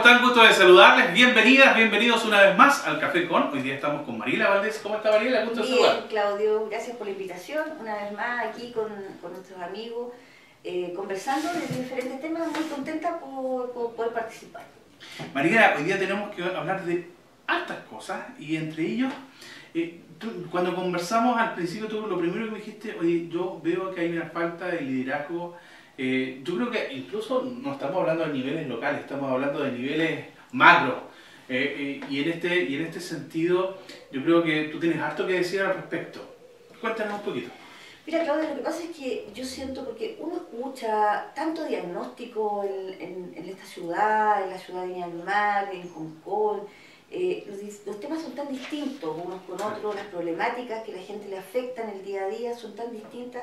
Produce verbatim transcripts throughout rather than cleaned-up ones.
están? Gusto de saludarles. Bienvenidas, bienvenidos una vez más al Café Con. Hoy día estamos con Mariela Valdés. ¿Cómo está Mariela? Gusto de saludar. Bien, Claudio, gracias por la invitación. Una vez más aquí con, con nuestros amigos, eh, conversando de diferentes temas. Muy contenta por, por poder participar. Mariela, hoy día tenemos que hablar de hartas cosas y entre ellos, eh, tú, cuando conversamos al principio, tú lo primero que me dijiste, oye, yo veo que hay una falta de liderazgo. Eh, yo creo que incluso no estamos hablando de niveles locales, estamos hablando de niveles macro. Eh, eh, y, en este, y en este sentido, yo creo que tú tienes harto que decir al respecto. Cuéntanos un poquito. Mira, Claudia, lo que pasa es que yo siento, porque uno escucha tanto diagnóstico en, en, en esta ciudad, en la ciudad de Viña del Mar, en Concón, eh, los, los temas son tan distintos unos con otros, las problemáticas que la gente le afectan el día a día son tan distintas.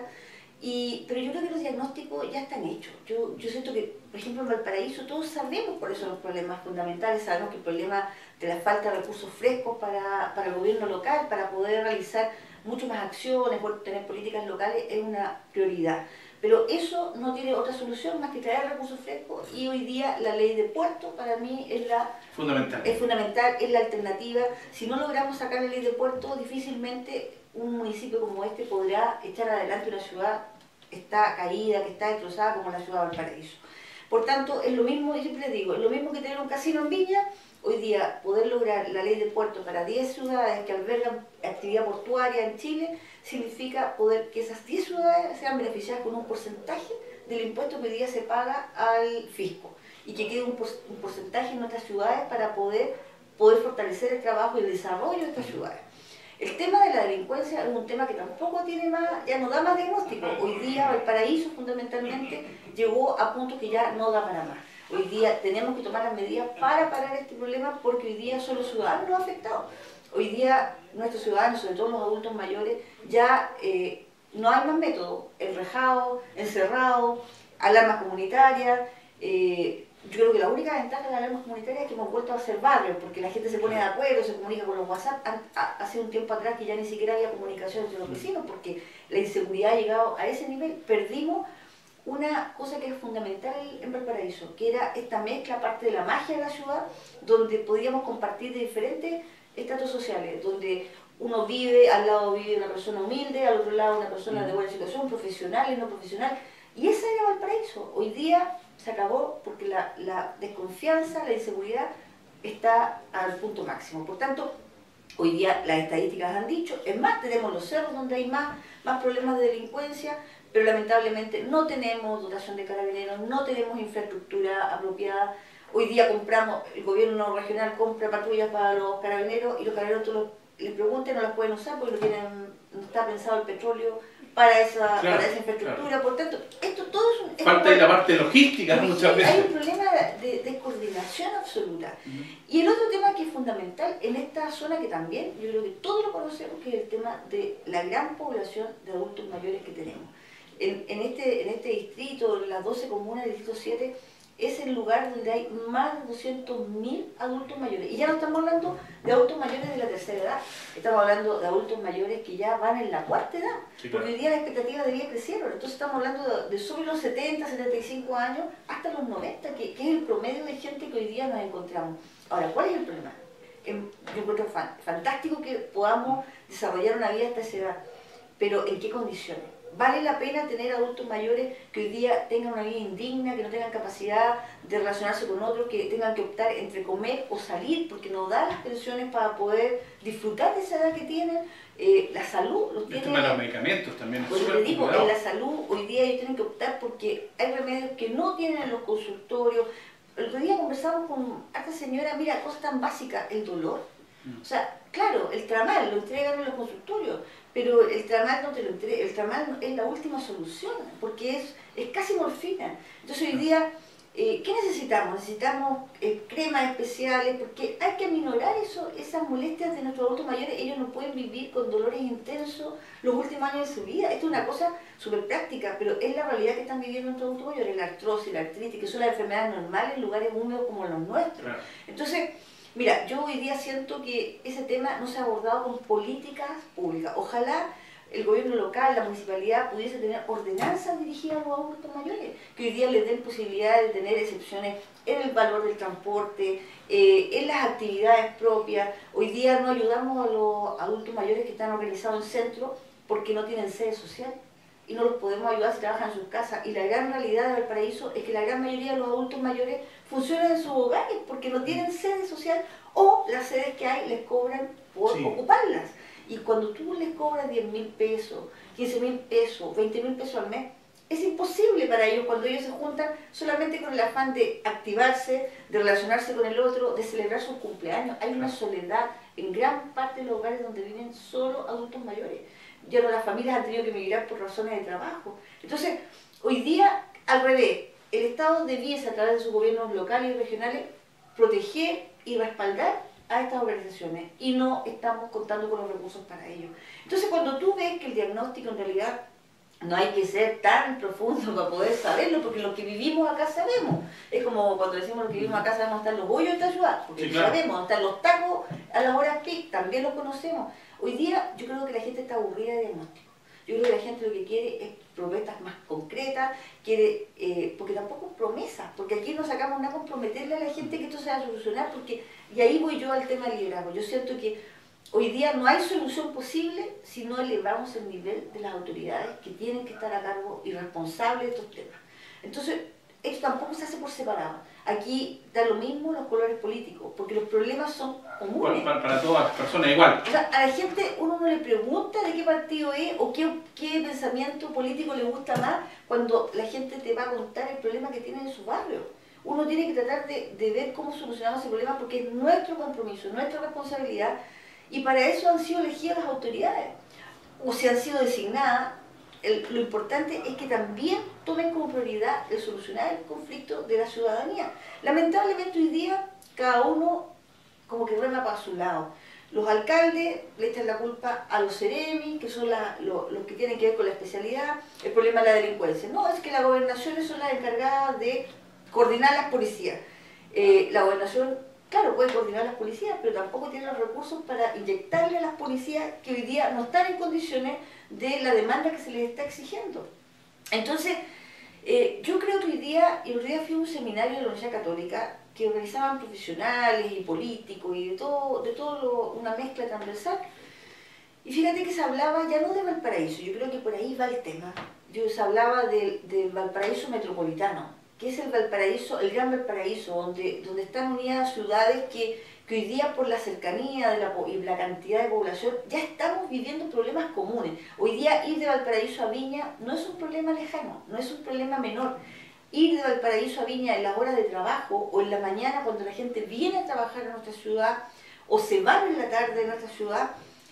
Y, pero yo creo que los diagnósticos ya están hechos. Yo, yo siento que, por ejemplo, en Valparaíso todos sabemos cuáles son los problemas fundamentales, sabemos que el problema de la falta de recursos frescos para, para el gobierno local, para poder realizar muchas más acciones, por tener políticas locales, es una prioridad. Pero eso no tiene otra solución más que traer recursos frescos, y hoy día la ley de puertos para mí es, la, fundamental. es fundamental, es la alternativa. Si no logramos sacar la ley de puertos, difícilmente un municipio como este podrá echar adelante una ciudad que está caída, que está destrozada como la ciudad de Valparaíso. Por tanto, es lo mismo, y siempre digo, es lo mismo que tener un casino en Viña. Hoy día poder lograr la ley de puertos para diez ciudades que albergan actividad portuaria en Chile significa poder que esas diez ciudades sean beneficiadas con un porcentaje del impuesto que hoy día se paga al fisco, y que quede un, por, un porcentaje en nuestras ciudades para poder, poder fortalecer el trabajo y el desarrollo de estas ciudades. El tema de la delincuencia es un tema que tampoco tiene más, ya no da más diagnóstico. Hoy día Valparaíso fundamentalmente llegó a puntos que ya no da para más. Hoy día tenemos que tomar las medidas para parar este problema, porque hoy día son los ciudadanos los afectados. Hoy día nuestros ciudadanos, sobre todo los adultos mayores, ya eh, no hay más métodos, enrejados, encerrados, alarmas comunitarias. Eh, yo creo que la única ventaja de las alarmas comunitarias es que hemos vuelto a hacer barrios, porque la gente se pone de acuerdo, se comunica con los WhatsApp. Hace un tiempo atrás que ya ni siquiera había comunicación entre los vecinos, porque la inseguridad ha llegado a ese nivel. Perdimos una cosa que es fundamental en Valparaíso, que era esta mezcla, parte de la magia de la ciudad, donde podíamos compartir de diferentes estratos sociales, donde uno vive, al lado vive una persona humilde, al otro lado una persona de buena situación, profesional y no profesional, y esa era Valparaíso. Hoy día se acabó porque la, la desconfianza, la inseguridad está al punto máximo. Por tanto, hoy día las estadísticas han dicho, es más, tenemos los cerros donde hay más, más problemas de delincuencia, pero lamentablemente no tenemos dotación de carabineros, no tenemos infraestructura apropiada. Hoy día compramos, el gobierno regional compra patrullas para los carabineros, y los carabineros, tú los, les preguntan, no las pueden usar porque no, tienen, no está pensado el petróleo para esa, claro, para esa infraestructura. Claro. Por tanto, esto todo es un... Es Parte de la parte logística muchas veces. Hay un problema de, de coordinación absoluta. Uh-huh. Y el otro tema que es fundamental en esta zona, que también yo creo que todos lo conocemos, que es el tema de la gran población de adultos mayores que tenemos. En, en, este, en este distrito, en las doce comunas del distrito siete, es el lugar donde hay más de doscientos mil adultos mayores. Y ya no estamos hablando de adultos mayores de la tercera edad, estamos hablando de adultos mayores que ya van en la cuarta edad, sí, claro, porque hoy día la expectativa de vida crecieron. Entonces estamos hablando de, de sobre los setenta, setenta y cinco años hasta los noventa, que, que es el promedio de gente que hoy día nos encontramos. Ahora, ¿cuál es el problema? Yo encuentro fan, fantástico que podamos desarrollar una vida hasta esa edad, pero ¿en qué condiciones? ¿Vale la pena tener adultos mayores que hoy día tengan una vida indigna, que no tengan capacidad de relacionarse con otros, que tengan que optar entre comer o salir porque no dan las pensiones para poder disfrutar de esa edad que tienen? Eh, la salud los tiene... El tema de los medicamentos también es súper te digo, complicado. En la salud hoy día ellos tienen que optar porque hay remedios que no tienen en los consultorios. El otro día conversamos con esta señora, mira, cosas tan básicas, el dolor. O sea, claro, el tramal lo entregan en los consultorios, pero el tramal no te lo entrega, el tramal es la última solución, porque es, es casi morfina. Entonces hoy día, eh, ¿qué necesitamos? Necesitamos eh, cremas especiales, porque hay que aminorar eso, esas molestias de nuestros adultos mayores. Ellos no pueden vivir con dolores intensos los últimos años de su vida. Esto es una cosa súper práctica, pero es la realidad que están viviendo nuestros adultos mayores, la artrosis, la artritis, que son las enfermedades normales en lugares húmedos como los nuestros. Entonces, mira, yo hoy día siento que ese tema no se ha abordado con políticas públicas. Ojalá el gobierno local, la municipalidad pudiese tener ordenanzas dirigidas a los adultos mayores, que hoy día les den posibilidad de tener excepciones en el valor del transporte, eh, en las actividades propias. Hoy día no ayudamos a los adultos mayores que están organizados en centros porque no tienen sede social y no los podemos ayudar si trabajan en sus casas. Y la gran realidad de Valparaíso es que la gran mayoría de los adultos mayores funcionan en sus hogares porque no tienen sede social o las sedes que hay les cobran por sí. ocuparlas. Y cuando tú les cobras diez mil pesos, quince mil pesos, veinte mil pesos al mes, es imposible para ellos cuando ellos se juntan solamente con el afán de activarse, de relacionarse con el otro, de celebrar sus cumpleaños. Hay una soledad en gran parte de los hogares donde viven solo adultos mayores. Ya no, las familias han tenido que emigrar por razones de trabajo. Entonces, hoy día, al revés, el Estado debiese, a través de sus gobiernos locales y regionales, proteger y respaldar a estas organizaciones y no estamos contando con los recursos para ello. Entonces, cuando tú ves que el diagnóstico en realidad no hay que ser tan profundo para poder saberlo, porque los que vivimos acá sabemos. Es como cuando decimos los que vivimos acá sabemos dónde están los bollos de esta ciudad, porque sí, claro. sabemos dónde están los tacos a las horas peak, también los conocemos. Hoy día yo creo que la gente está aburrida de diagnóstico. Yo creo que la gente lo que quiere es propuestas más concretas, quiere, eh, porque tampoco promesas, porque aquí no sacamos nada con prometerle a la gente que esto se va a solucionar, porque, y ahí voy yo al tema del liderazgo. Yo siento que hoy día no hay solución posible si no elevamos el nivel de las autoridades que tienen que estar a cargo y responsables de estos temas. Entonces, esto tampoco se hace por separado. Aquí da lo mismo los colores políticos, porque los problemas son comunes. Para, para todas las personas igual. O sea, a la gente uno no le pregunta de qué partido es o qué, qué pensamiento político le gusta más cuando la gente te va a contar el problema que tiene en su barrio. Uno tiene que tratar de, de ver cómo solucionamos ese problema porque es nuestro compromiso, nuestra responsabilidad, y para eso han sido elegidas las autoridades, o si han sido designadas. El, lo importante es que también tomen como prioridad el solucionar el conflicto de la ciudadanía. Lamentablemente hoy día cada uno como que rema para su lado. Los alcaldes le echan la culpa a los seremi, que son la, lo, los que tienen que ver con la especialidad, el problema de la delincuencia. No, es que las gobernaciones son las encargadas de coordinar las policías. Eh, la gobernación, claro, puede coordinar las policías, pero tampoco tiene los recursos para inyectarle a las policías que hoy día no están en condiciones de la demanda que se les está exigiendo. Entonces, eh, yo creo que hoy día, y hoy día fui a un seminario de la Universidad Católica que organizaban profesionales y políticos y de todo, de todo lo, una mezcla transversal, y fíjate que se hablaba ya no de Valparaíso, yo creo que por ahí va el tema, yo, se hablaba del de Valparaíso metropolitano, que es el Valparaíso, el Gran Valparaíso, donde, donde están unidas ciudades que, que hoy día por la cercanía de la, y la cantidad de población ya estamos viviendo problemas comunes. Hoy día ir de Valparaíso a Viña no es un problema lejano, no es un problema menor. Ir de Valparaíso a Viña en las horas de trabajo o en la mañana cuando la gente viene a trabajar en nuestra ciudad o se va en la tarde en nuestra ciudad,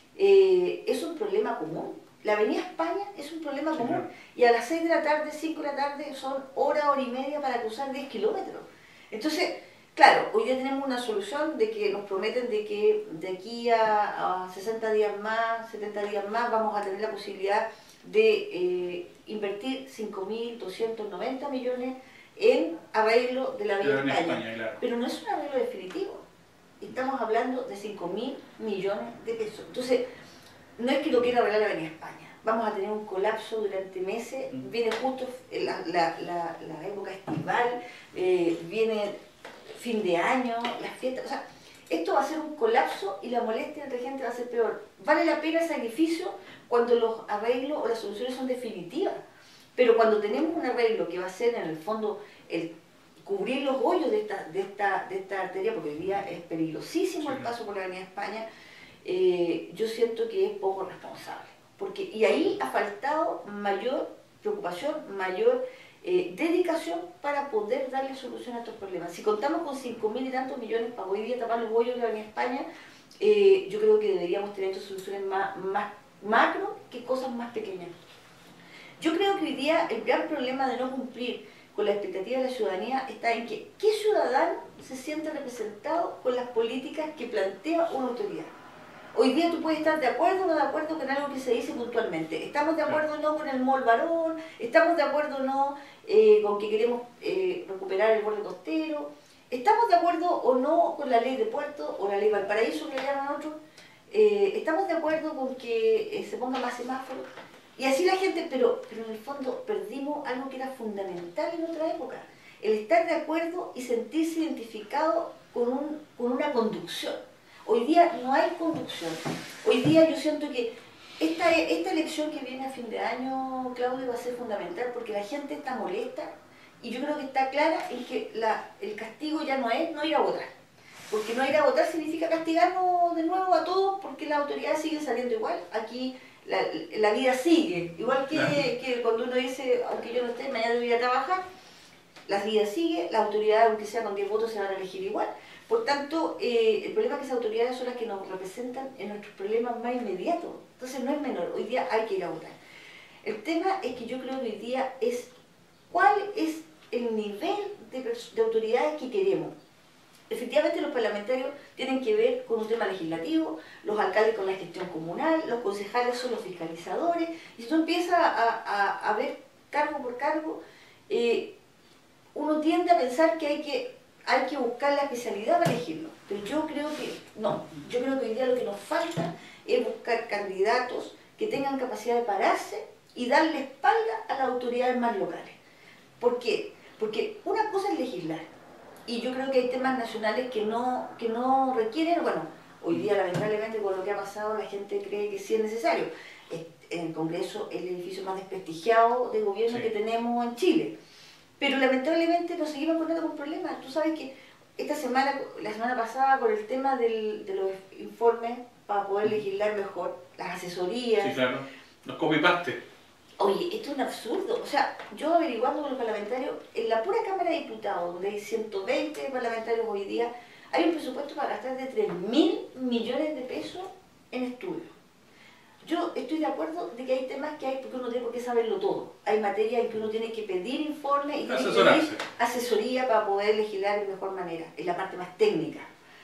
eh, es un problema común. La Avenida España es un problema común, claro. Y a las seis de la tarde, cinco de la tarde son hora, hora y media para cruzar diez kilómetros. Entonces, claro, hoy día tenemos una solución de que nos prometen de que de aquí a, a sesenta días más, setenta días más, vamos a tener la posibilidad de eh, invertir cinco mil doscientos noventa millones en arreglo de la Vía España, España claro. Pero no es un arreglo definitivo, estamos hablando de cinco mil millones de pesos. Entonces, no es que lo quiera arreglar la Avenida España, vamos a tener un colapso durante meses, mm. viene justo la, la, la, la época estival, eh, viene fin de año, las fiestas, o sea, esto va a ser un colapso y la molestia entre la gente va a ser peor. Vale la pena el sacrificio cuando los arreglos o las soluciones son definitivas, pero cuando tenemos un arreglo que va a ser en el fondo el cubrir los hoyos de esta, de esta, de esta arteria, porque hoy día es peligrosísimo sí. el paso por la Avenida España, eh, yo siento que es poco responsable. Porque, y ahí ha faltado mayor preocupación, mayor eh, dedicación para poder darle solución a estos problemas. Si contamos con cinco mil y tantos millones para hoy día tapar los hoyos de la Avenida España, eh, yo creo que deberíamos tener estas soluciones más, más macro que cosas más pequeñas. Yo creo que hoy día el gran problema de no cumplir con la expectativa de la ciudadanía está en que ¿qué ciudadano se siente representado con las políticas que plantea una autoridad? Hoy día tú puedes estar de acuerdo o no de acuerdo con algo que se dice puntualmente. ¿Estamos de acuerdo o no con el Mall Barón? ¿Estamos de acuerdo o no eh, con que queremos eh, recuperar el borde costero? ¿Estamos de acuerdo o no con la ley de puertos o la ley Valparaíso que le llaman otros? eh, estamos de acuerdo con que eh, se pongan más semáforos, y así la gente, pero, pero en el fondo perdimos algo que era fundamental en otra época, el estar de acuerdo y sentirse identificado con, un, con una conducción. Hoy día no hay conducción. Hoy día yo siento que esta, esta elección que viene a fin de año, Claudio, va a ser fundamental porque la gente está molesta y yo creo que está clara en que la, el castigo ya no es no ir a votar. Porque no ir a votar significa castigarnos de nuevo a todos porque las autoridades siguen saliendo igual. Aquí la, la vida sigue. Igual que, que cuando uno dice, aunque yo no esté, mañana voy a trabajar, la vida sigue, las autoridades, aunque sea con diez votos, se van a elegir igual. Por tanto, eh, el problema es que esas autoridades son las que nos representan en nuestros problemas más inmediatos. Entonces no es menor, hoy día hay que ir a votar. El tema es que yo creo que hoy día es cuál es el nivel de, de autoridades que queremos. Efectivamente los parlamentarios tienen que ver con un tema legislativo, los alcaldes con la gestión comunal, los concejales son los fiscalizadores, y si tú empiezas a, a, a ver cargo por cargo, eh, uno tiende a pensar que hay que, hay que buscar la especialidad para elegirlo, pero yo creo que no, yo creo que hoy día lo que nos falta es buscar candidatos que tengan capacidad de pararse y darle espalda a las autoridades más locales. ¿Por qué? Porque una cosa es legislar, y yo creo que hay temas nacionales que no, que no requieren, bueno, hoy día lamentablemente con lo que ha pasado la gente cree que sí es necesario. En el Congreso es el edificio más desprestigiado de gobierno sí. que tenemos en Chile. Pero lamentablemente nos seguimos poniendo con problemas. Tú sabes que esta semana, la semana pasada, con el tema del, de los informes para poder legislar mejor, las asesorías... Sí, claro. Los copy-paste. Oye, esto es un absurdo. O sea, yo averiguando con los parlamentarios, en la pura Cámara de Diputados, donde hay ciento veinte parlamentarios hoy día, hay un presupuesto para gastar de tres mil millones de pesos en estudios. Yo estoy de acuerdo de que hay temas que hay porque uno tiene por qué saberlo todo. Hay materias en que uno tiene que pedir informes y tiene que pedir asesoría para poder legislar de mejor manera, es la parte más técnica.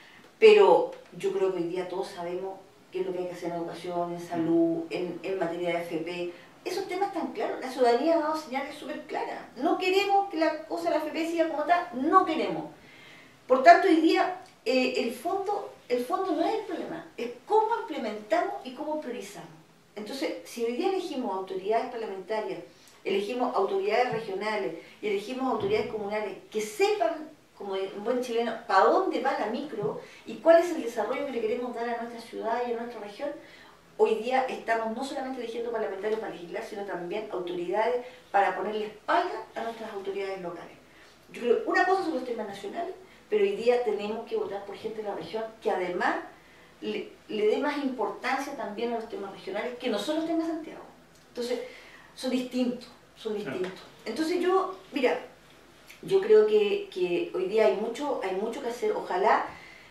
Pero yo creo que hoy día todos sabemos qué es lo que hay que hacer en educación, en salud, en, en materia de F P. Esos temas están claros, la ciudadanía ha dado señales súper claras. No queremos que la cosa de la F P siga como está, no queremos. Por tanto, hoy día eh, el fondo... El fondo no es el problema, es cómo implementamos y cómo priorizamos. Entonces, si hoy día elegimos autoridades parlamentarias, elegimos autoridades regionales y elegimos autoridades comunales que sepan, como un buen chileno, para dónde va la micro y cuál es el desarrollo que le queremos dar a nuestra ciudad y a nuestra región, hoy día estamos no solamente eligiendo parlamentarios para legislar, sino también autoridades para ponerle espalda a nuestras autoridades locales. Yo creo que una cosa son los temas nacionales, pero hoy día tenemos que votar por gente de la región que además le, le dé más importancia también a los temas regionales, que no son los temas de Santiago. Entonces, son distintos, son distintos. Entonces yo, mira, yo creo que, que hoy día hay mucho, hay mucho que hacer. Ojalá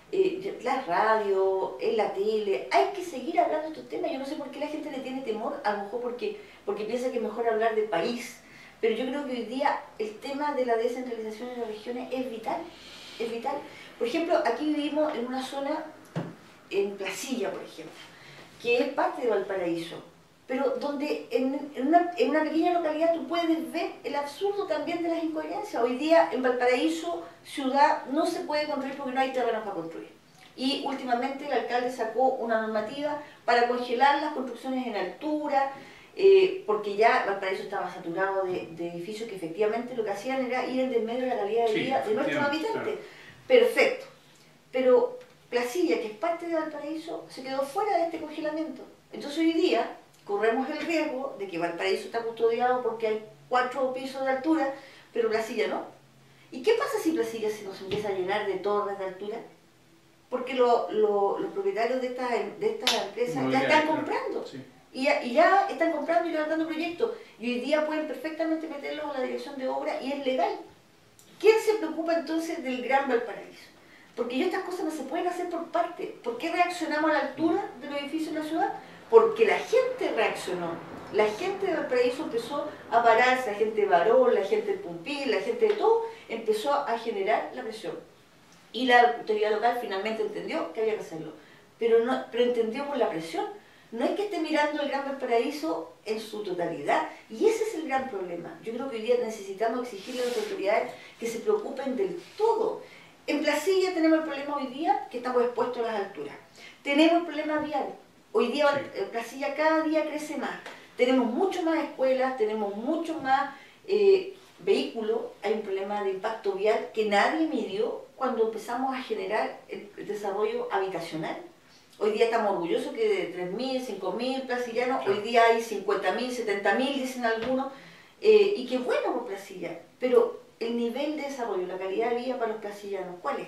eh, la radio, en la tele, hay que seguir hablando de estos temas. Yo no sé por qué la gente le tiene temor, a lo mejor porque, porque piensa que es mejor hablar del país, pero yo creo que hoy día el tema de la descentralización en las regiones es vital. Es vital. Por ejemplo, aquí vivimos en una zona, en Placilla, por ejemplo, que es parte de Valparaíso, pero donde en, en, una, en una pequeña localidad tú puedes ver el absurdo también de las incoherencias. Hoy día en Valparaíso, ciudad, no se puede construir porque no hay terrenos para construir. Y últimamente el alcalde sacó una normativa para congelar las construcciones en altura, eh, porque ya Valparaíso estaba saturado de, de edificios que efectivamente lo que hacían era ir en desmedro de la calidad de vida sí, de nuestros habitantes. Claro. Perfecto. Pero Placilla, que es parte de Valparaíso, se quedó fuera de este congelamiento. Entonces hoy día corremos el riesgo de que Valparaíso está custodiado porque hay cuatro pisos de altura, pero Placilla no. ¿Y qué pasa si Placilla se nos empieza a llenar de torres de altura? Porque lo, lo, los propietarios de estas de esta empresas no, ya, ya están claro. comprando. Sí. Y ya, y ya están comprando y levantando proyectos. Y hoy día pueden perfectamente meterlos a la dirección de obra y es legal. ¿Quién se preocupa entonces del Gran Valparaíso? Porque ya estas cosas no se pueden hacer por parte. ¿Por qué reaccionamos a la altura de los edificios de la ciudad? Porque la gente reaccionó. La gente de Valparaíso empezó a pararse, la gente de Barón, la gente de Pumpil, la gente de todo, empezó a generar la presión. Y la autoridad local finalmente entendió que había que hacerlo. Pero, no, pero entendió por la presión. No es que esté mirando el Gran Valparaíso en su totalidad, y ese es el gran problema. Yo creo que hoy día necesitamos exigirle a las autoridades que se preocupen del todo. En Placilla tenemos el problema hoy día que estamos expuestos a las alturas. Tenemos el problema vial. Hoy día sí. Placilla cada día crece más. Tenemos mucho más escuelas, tenemos mucho más eh, vehículos. Hay un problema de impacto vial que nadie midió cuando empezamos a generar el, el desarrollo habitacional. Hoy día estamos orgullosos que de tres mil, cinco mil placillanos, sí. Hoy día hay cincuenta mil, setenta mil, dicen algunos, eh, y qué bueno por Placilla, pero el nivel de desarrollo, la calidad de vida para los placillanos, ¿cuál es?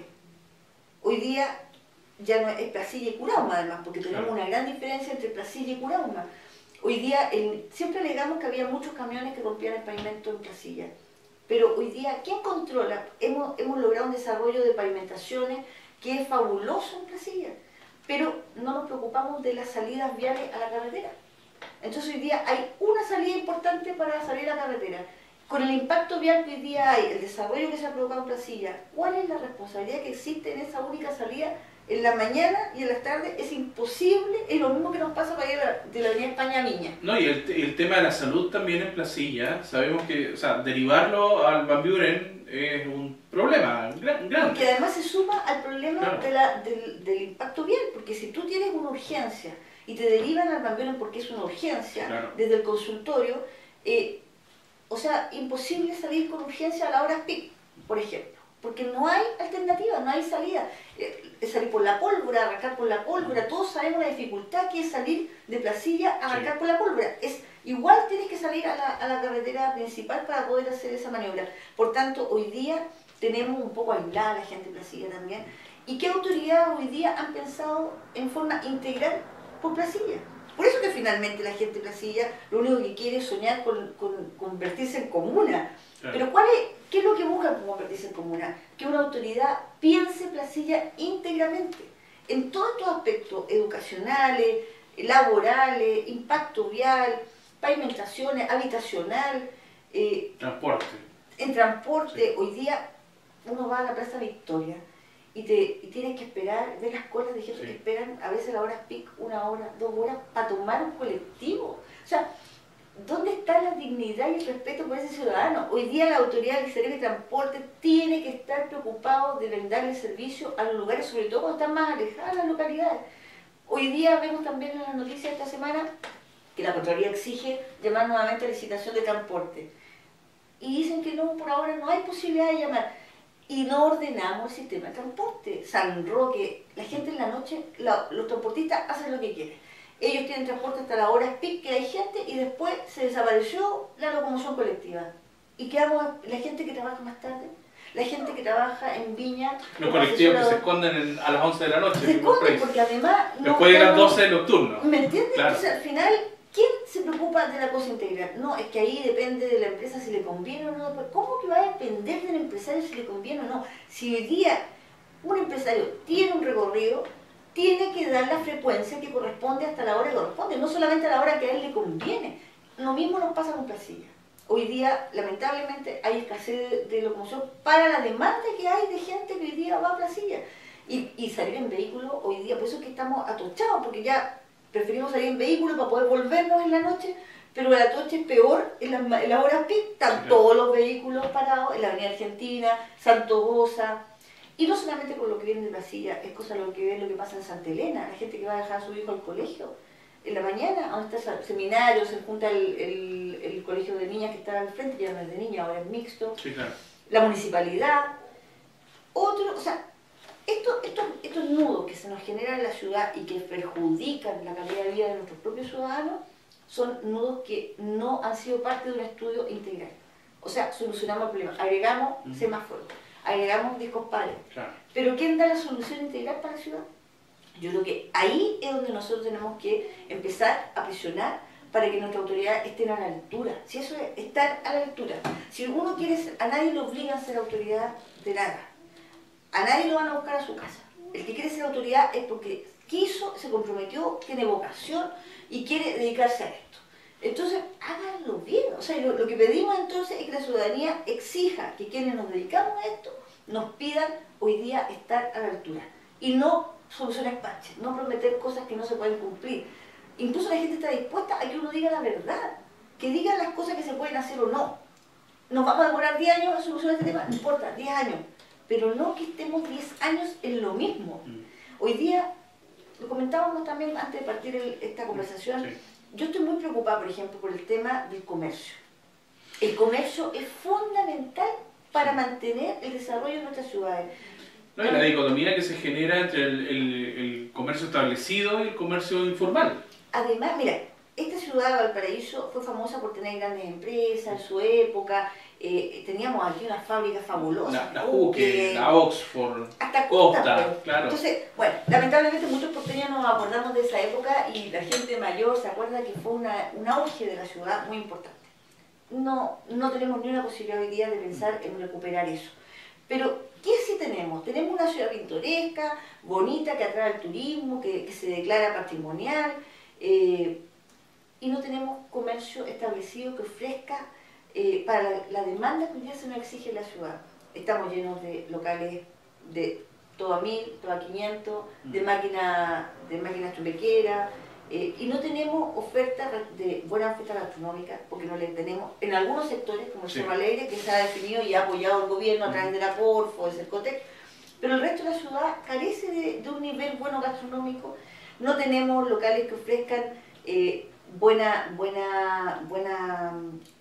Hoy día ya no es Placilla y Curauma además, porque tenemos claro. Una gran diferencia entre Placilla y Curauma. Hoy día, el, siempre alegamos que había muchos camiones que rompían el pavimento en Placilla, pero hoy día, ¿quién controla? Hemos, hemos logrado un desarrollo de pavimentaciones que es fabuloso en Placilla, pero no nos preocupamos de las salidas viales a la carretera. Entonces hoy día hay una salida importante para salir a la carretera. Con el impacto vial que hoy día hay, el desarrollo que se ha provocado en Placilla, ¿cuál es la responsabilidad que existe en esa única salida? En la mañana y en las tardes es imposible, es lo mismo que nos pasa para ir de la Avenida España a Viña. No, y el, el tema de la salud también en Placilla, sabemos que, o sea, derivarlo al Van Buren es un problema grande. Porque además se suma al problema claro. de la, del, del impacto vial, porque si tú tienes una urgencia y te derivan al Van Buren porque es una urgencia, claro. Desde el consultorio, eh, o sea, imposible salir con urgencia a la hora pic, por ejemplo. Porque no hay alternativa, no hay salida. Eh, salir por la pólvora, arrancar por la pólvora, todos sabemos la dificultad que es salir de Placilla a arrancar sí. Por la pólvora. Es, igual tienes que salir a la, a la carretera principal para poder hacer esa maniobra. Por tanto, hoy día tenemos un poco aislada a la gente de Placilla también. ¿Y qué autoridades hoy día han pensado en forma integral por Placilla? Por eso que finalmente la gente de Placilla lo único que quiere es soñar con, con convertirse en comuna. Claro. Pero ¿cuál es, ¿qué es lo que buscan con convertirse en comuna? Que una autoridad piense Placilla íntegramente, en todos estos aspectos educacionales, laborales, impacto vial, pavimentaciones, habitacional, eh, transporte. En transporte, sí. Hoy día uno va a la Plaza Victoria y, te, y tienes que esperar, ver las colas de gente sí. Que esperan a veces la hora pic, una hora, dos horas, para tomar un colectivo. O sea, ¿dónde está la dignidad y el respeto por ese ciudadano? Hoy día la autoridad del Ministerio de Transporte tiene que estar preocupado de brindarle servicio a los lugares, sobre todo cuando están más alejadas las localidades. Hoy día vemos también en las noticias de esta semana que la Contraloría exige llamar nuevamente a licitación de transporte. Y dicen que no, por ahora no hay posibilidad de llamar. Y no ordenamos el sistema de transporte. San Roque, la gente en la noche, la, los transportistas hacen lo que quieren. Ellos tienen transporte hasta las horas pic que hay gente y después se desapareció la locomoción colectiva. ¿Y qué hago la gente que trabaja más tarde? La gente que trabaja en Viña... Los colectivos que se esconden en, a las once de la noche. Se esconden porque además... No después de las doce del nocturno. ¿Me entiendes? Claro. Entonces al final, ¿quién se preocupa de la cosa integral? No, es que ahí depende de la empresa si le conviene o no. ¿Cómo que va a depender del empresario si le conviene o no? Si hoy día un empresario tiene un recorrido, tiene que dar la frecuencia que corresponde hasta la hora que corresponde, no solamente a la hora que a él le conviene. Lo mismo nos pasa con Placilla. Hoy día, lamentablemente, hay escasez de, de locomoción para la demanda que hay de gente que hoy día va a Placilla. Y, y salir en vehículo hoy día, por eso es que estamos atochados, porque ya preferimos salir en vehículo para poder volvernos en la noche, pero el atoche es peor en las la horas pic, están todos los vehículos parados en la Avenida Argentina, Santo Goza. Y no solamente con lo que viene de Placilla, es cosa lo que ve lo que pasa en Santa Elena, la gente que va a dejar a su hijo al colegio en la mañana, donde está el seminario, se junta el, el, el colegio de niñas que está al frente, ya no es de niñas, ahora es mixto, sí, claro. La municipalidad, otro, o sea, estos, estos, estos nudos que se nos generan en la ciudad y que perjudican la calidad de vida de nuestros propios ciudadanos, son nudos que no han sido parte de un estudio integral. O sea, solucionamos el problema, agregamos uh-huh. semáforos, agregamos discos pares. Claro. Pero ¿quién da la solución integral para la ciudad? Yo creo que ahí es donde nosotros tenemos que empezar a presionar para que nuestra autoridad esté a la altura. Si eso es estar a la altura. Si uno quiere ser, a nadie lo obliga a ser autoridad de nada. A nadie lo van a buscar a su casa. El que quiere ser autoridad es porque quiso, se comprometió, tiene vocación y quiere dedicarse a esto. Entonces, háganlo bien. O sea, lo, lo que pedimos entonces es que la ciudadanía exija que quienes nos dedicamos a esto nos pidan hoy día estar a la altura. Y no soluciones parches, no prometer cosas que no se pueden cumplir. Incluso la gente está dispuesta a que uno diga la verdad, que diga las cosas que se pueden hacer o no. Nos vamos a demorar diez años a solucionar este tema, no importa, diez años. pero no que estemos diez años en lo mismo. Mm. Hoy día, lo comentábamos también antes de partir el, esta conversación, sí. Yo estoy muy preocupada, por ejemplo, por el tema del comercio. El comercio es fundamental para mantener el desarrollo de nuestras ciudades. No, y la dicotomía que se genera entre el, el, el comercio establecido y el comercio informal. Además, mira, esta ciudad de Valparaíso fue famosa por tener grandes empresas en su época. Eh, teníamos aquí unas fábricas fabulosas. La, la Juque, la Oxford, hasta Costa, Costa, pues. Claro. Entonces, bueno, lamentablemente muchos porteños nos acordamos de esa época y la gente mayor se acuerda que fue una, un auge de la ciudad muy importante. No, no tenemos ni una posibilidad hoy día de pensar en recuperar eso. Pero, ¿qué sí tenemos? Tenemos una ciudad pintoresca, bonita, que atrae al turismo, que, que se declara patrimonial, eh, y no tenemos comercio establecido que ofrezca eh, para la, la demanda que hoy día se nos exige en la ciudad. Estamos llenos de locales de todo a mil, todo a quinientos, de máquinas de máquinas chupequeras, eh, y no tenemos oferta de buena oferta gastronómica, porque no le tenemos en algunos sectores, como el sí. Cerro Alegre, que se ha definido y ha apoyado el gobierno a través de la Corfo, del Cercotec, pero el resto de la ciudad carece de, de un nivel bueno gastronómico. No tenemos locales que ofrezcan eh, buena, buena, buena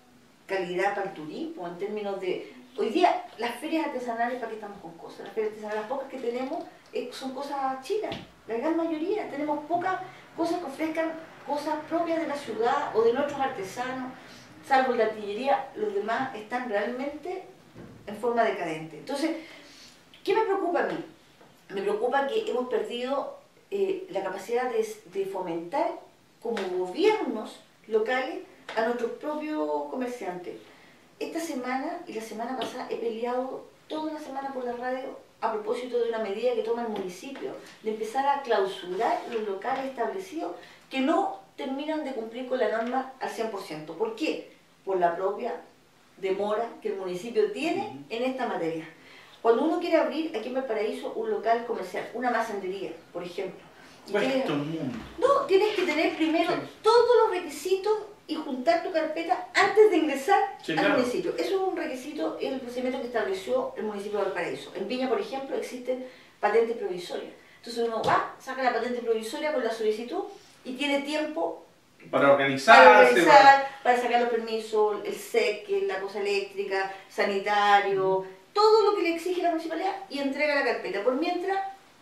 calidad para el turismo, en términos de... Hoy día, las ferias artesanales, ¿para qué estamos con cosas? Las ferias artesanales, las pocas que tenemos, eh, son cosas chinas, la gran mayoría. Tenemos pocas cosas que ofrezcan cosas propias de la ciudad o de nuestros artesanos, salvo la artillería, los demás están realmente en forma decadente. Entonces, ¿qué me preocupa a mí? Me preocupa que hemos perdido eh, la capacidad de, de fomentar como gobiernos locales a nuestros propios comerciantes. Esta semana y la semana pasada he peleado toda la semana por la radio a propósito de una medida que toma el municipio de empezar a clausurar los locales establecidos que no terminan de cumplir con la norma al cien por ciento. ¿Por qué? Por la propia demora que el municipio tiene en esta materia. Cuando uno quiere abrir aquí en Valparaíso un local comercial, una masandería, por ejemplo, tienes, no, tienes que tener primero sí. todos los requisitos y juntar tu carpeta antes de ingresar sí, al claro. municipio. Eso es un requisito, es el procedimiento que estableció el municipio de Valparaíso. En Viña, por ejemplo, existen patentes provisorias. Entonces uno va, saca la patente provisoria con la solicitud y tiene tiempo para organizar, para, organizar, para sacar los permisos, el S E C, la cosa eléctrica, sanitario, uh-huh. todo lo que le exige la municipalidad y entrega la carpeta. Por mientras,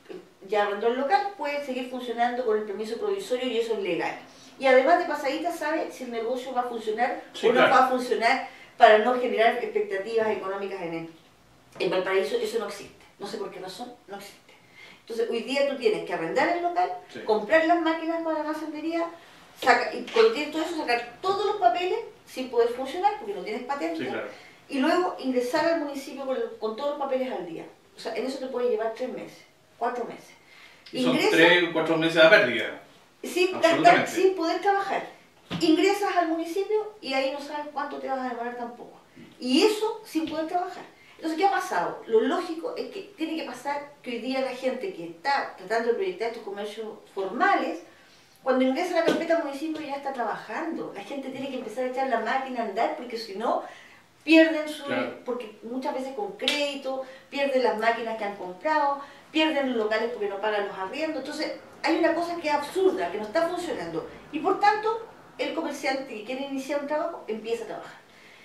ya arrendó el local, puede seguir funcionando con el permiso provisorio y eso es legal. Y además de pasadita sabe si el negocio va a funcionar sí, o no claro. va a funcionar para no generar expectativas económicas en él. En Valparaíso eso no existe. No sé por qué razón, no existe. Entonces hoy día tú tienes que arrendar el local, sí. comprar las máquinas para la masandería, saca, y cuando tienes todo eso, sacar todos los papeles sin poder funcionar porque no tienes patente, sí, claro. y luego ingresar al municipio con, el, con todos los papeles al día. O sea, en eso te puede llevar tres meses, cuatro meses. Y son Ingresa, tres, cuatro meses de pérdida. Sin, gastar, sin poder trabajar. Ingresas al municipio y ahí no sabes cuánto te vas a demorar tampoco. Y eso sin poder trabajar. Entonces, ¿qué ha pasado? Lo lógico es que tiene que pasar que hoy día la gente que está tratando de proyectar estos comercios formales, cuando ingresa a la carpeta al municipio ya está trabajando. La gente tiene que empezar a echar la máquina a andar porque si no, pierden su... Claro. Porque muchas veces con crédito, pierden las máquinas que han comprado, pierden los locales porque no pagan los arriendos. Entonces, hay una cosa que es absurda, que no está funcionando. Y por tanto, el comerciante que quiere iniciar un trabajo, empieza a trabajar.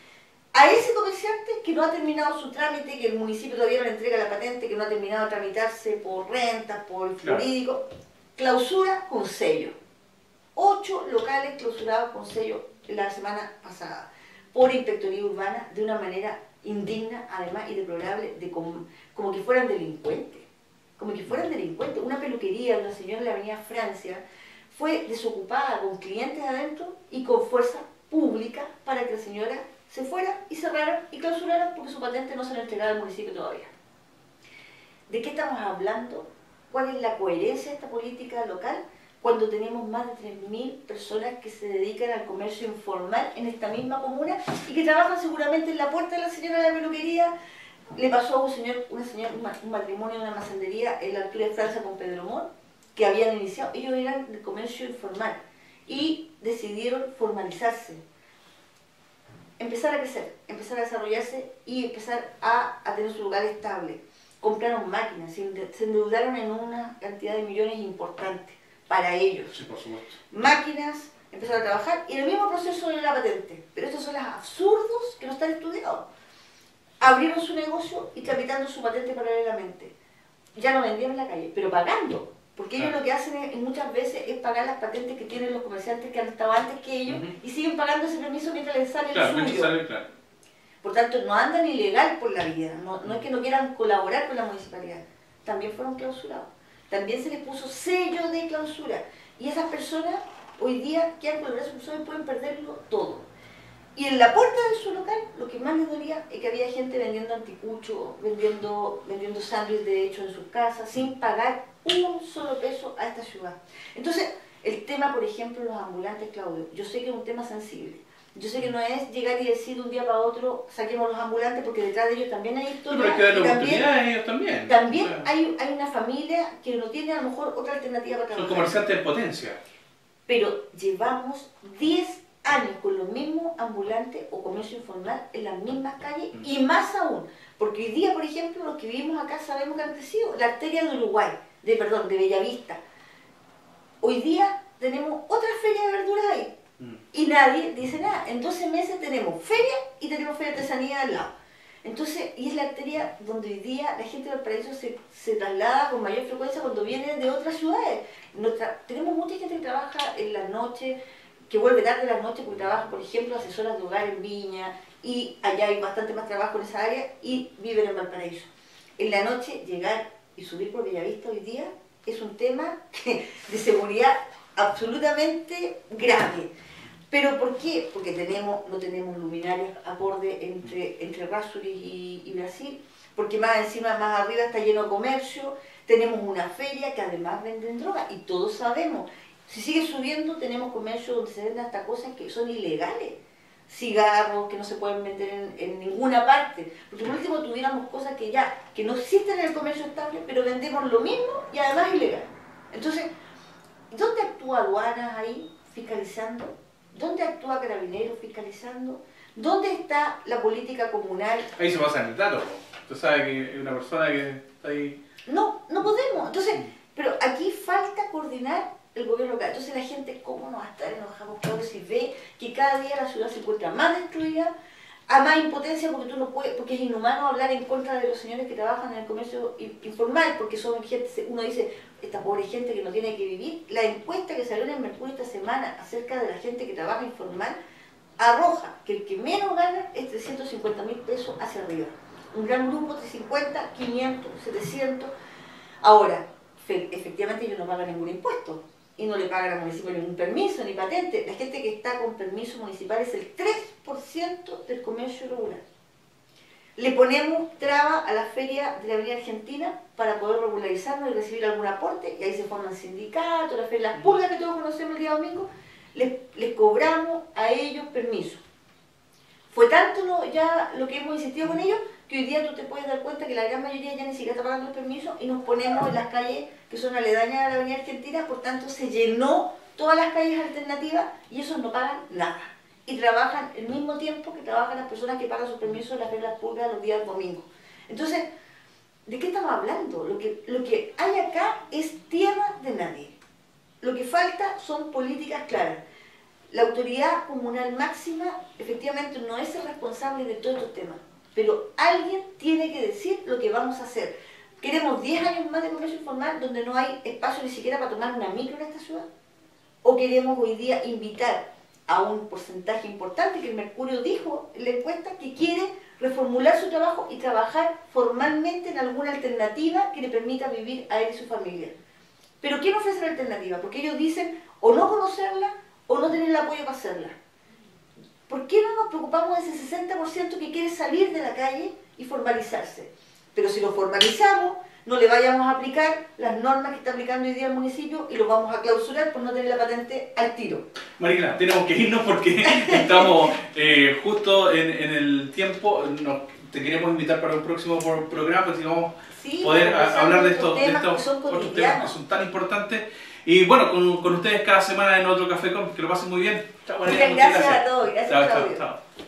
A ese comerciante que no ha terminado su trámite, que el municipio todavía no le entrega la patente, que no ha terminado de tramitarse por rentas, por claro. jurídico, clausura con sello. Ocho locales clausurados con sello la semana pasada, por inspectoría urbana, de una manera indigna, además, y deplorable, de como, como que fueran delincuentes. Como que fueran delincuentes. Una peluquería de una señora en la avenida Francia fue desocupada con clientes adentro y con fuerza pública para que la señora se fuera y cerraran y clausuraran porque su patente no se la entregaba al municipio todavía. ¿De qué estamos hablando? ¿Cuál es la coherencia de esta política local cuando tenemos más de tres mil personas que se dedican al comercio informal en esta misma comuna y que trabajan seguramente en la puerta de la señora de la peluquería? Le pasó a un señor, una señora, un matrimonio en una masandería en la altura de Francia con Pedro Mor, que habían iniciado, ellos eran de comercio informal y decidieron formalizarse, empezar a crecer, empezar a desarrollarse y empezar a, a tener su lugar estable. compraron máquinas, se endeudaron en una cantidad de millones importante para ellos. Sí, por supuesto. Máquinas, empezaron a trabajar y el mismo proceso de la patente. Pero estos son los absurdos que no están estudiados. Abrieron su negocio y tramitando su patente paralelamente. Ya no vendían en la calle, pero pagando. Porque ellos claro. lo que hacen es, muchas veces es pagar las patentes que tienen los comerciantes que han estado antes que ellos uh-huh. y siguen pagando ese permiso mientras les sale claro, el suyo. Sale, claro. Por tanto, no andan ilegal por la vida, no, no es que no quieran colaborar con la municipalidad. También fueron clausurados. También se les puso sello de clausura. Y esas personas hoy día quedan con el brazo cruzado y pueden perderlo todo. Y en la puerta de su local, lo que más les dolía es que había gente vendiendo anticuchos, vendiendo, vendiendo sándwiches de hecho en sus casas, sin pagar un solo peso a esta ciudad. Entonces, el tema, por ejemplo, los ambulantes, Claudio, yo sé que es un tema sensible. Yo sé que no es llegar y decir de un día para otro, saquemos los ambulantes, porque detrás de ellos también hay historia. Pero hay que darle oportunidades a ellos también. También o sea, hay, hay una familia que no tiene a lo mejor otra alternativa para trabajar. Son comerciantes en potencia. Pero llevamos diez años con los mismos ambulantes o comercio informal en las mismas calles mm. y más aún, porque hoy día, por ejemplo, los que vivimos acá sabemos que han crecido, la arteria de Uruguay, de perdón, de Bellavista. Hoy día tenemos otra feria de verduras ahí mm. y nadie dice nada. En doce meses tenemos feria y tenemos feria de artesanía al lado. Entonces, y es la arteria donde hoy día la gente del Valparaíso se, se traslada con mayor frecuencia cuando viene de otras ciudades. Nuestra, tenemos mucha gente que trabaja en la noche, que vuelve tarde en la noche porque trabaja, por ejemplo, asesoras de hogar en Viña, y allá hay bastante más trabajo en esa área, y viven en Valparaíso. En la noche, llegar y subir por Bellavista hoy día es un tema de seguridad absolutamente grave. ¿Pero por qué? Porque tenemos, no tenemos luminarias acorde entre, entre Errázuriz y, y Brasil, porque más encima, más arriba está lleno de comercio, tenemos una feria que además venden droga, y todos sabemos, si sigue subiendo tenemos comercio donde se venden hasta cosas que son ilegales, cigarros que no se pueden vender en, en ninguna parte, porque por último tuviéramos cosas que ya, que no existen en el comercio estable, pero vendemos lo mismo y además ilegal. Entonces, ¿dónde actúa aduanas ahí fiscalizando? ¿Dónde actúa Carabineros fiscalizando? ¿Dónde está la política comunal? Ahí se pasa en el dato. Tú sabes que es una persona que está ahí... No, no podemos. Entonces, pero aquí falta coordinar el gobierno local. Entonces la gente, ¿cómo no va a estar enojado, Claudio, si ve que cada día la ciudad se encuentra más destruida, a más impotencia, porque tú no puedes, porque es inhumano hablar en contra de los señores que trabajan en el comercio informal, porque son gente, uno dice, esta pobre gente que no tiene que vivir. La encuesta que salió en el Mercurio esta semana acerca de la gente que trabaja informal arroja que el que menos gana es trescientos cincuenta mil pesos hacia arriba. Un gran grupo, trescientos cincuenta, quinientos, setecientos. Ahora, efectivamente ellos no pagan ningún impuesto y no le pagan al municipio ningún permiso ni patente. La gente que está con permiso municipal es el tres por ciento del comercio regular. Le ponemos traba a la feria de la Avenida Argentina para poder regularizarnos y recibir algún aporte, y ahí se forman sindicatos, la feria, las pulgas que todos conocemos el día domingo, les, les cobramos a ellos permiso. Fue tanto lo, ya lo que hemos insistido con ellos, que hoy día tú te puedes dar cuenta que la gran mayoría ya ni siquiera está pagando el permiso, y nos ponemos en las calles que son aledañas a la Avenida Argentina, por tanto se llenó todas las calles alternativas y esos no pagan nada. Y trabajan el mismo tiempo que trabajan las personas que pagan sus permisos en las ferias públicas los días domingos. Entonces, ¿de qué estamos hablando? Lo que, lo que hay acá es tierra de nadie. Lo que falta son políticas claras. La autoridad comunal máxima efectivamente no es el responsable de todos estos temas, pero alguien tiene que decir lo que vamos a hacer. ¿Queremos diez años más de comercio informal donde no hay espacio ni siquiera para tomar una micro en esta ciudad? ¿O queremos hoy día invitar a un porcentaje importante que el Mercurio dijo en la encuesta que quiere reformular su trabajo y trabajar formalmente en alguna alternativa que le permita vivir a él y su familia? ¿Pero quién ofrece la alternativa? Porque ellos dicen o no conocerla o no tener el apoyo para hacerla. ¿Por qué no nos preocupamos de ese sesenta por ciento que quiere salir de la calle y formalizarse? Pero si lo formalizamos, no le vayamos a aplicar las normas que está aplicando hoy día el municipio y lo vamos a clausurar por no tener la patente al tiro. Marina, tenemos que irnos porque estamos eh, justo en, en el tiempo. Nos, te queremos invitar para un próximo programa, si vamos sí, a poder a, hablar de estos, temas, de estos que son otros temas que son tan importantes. Y bueno, con, con ustedes cada semana en otro Café Con, que lo pasen muy bien. Chao, Marina, muchas gracias, gracias a todos. Gracias, chao, Claudio. chao, chao.